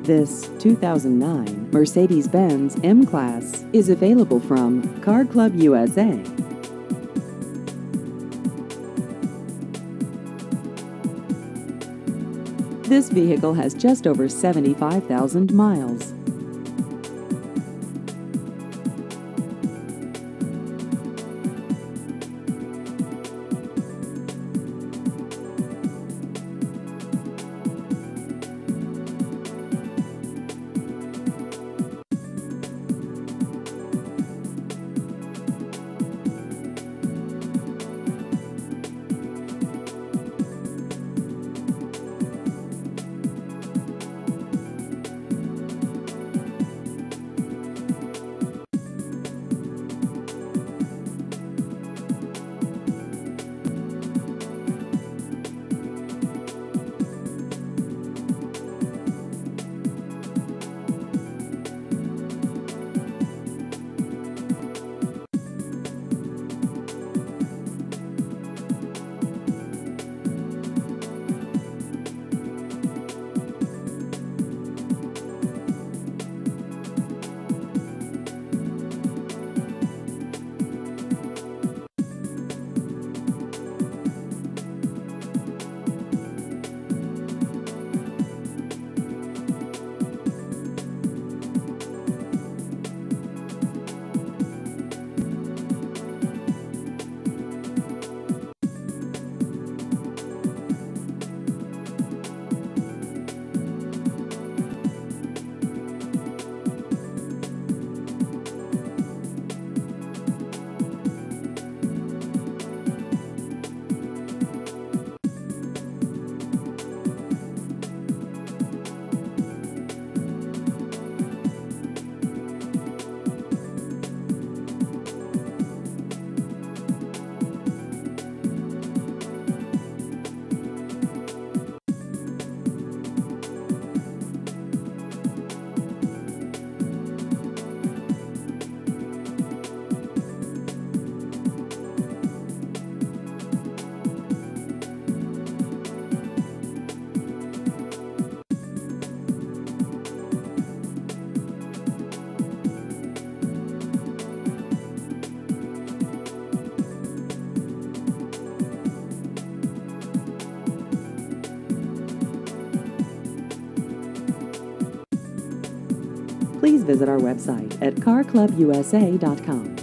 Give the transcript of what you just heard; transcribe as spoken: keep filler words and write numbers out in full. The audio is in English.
This two thousand nine Mercedes-Benz M-Class is available from Car Club U S A. This vehicle has just over seventy-five thousand miles. Please visit our website at car club U S A dot com.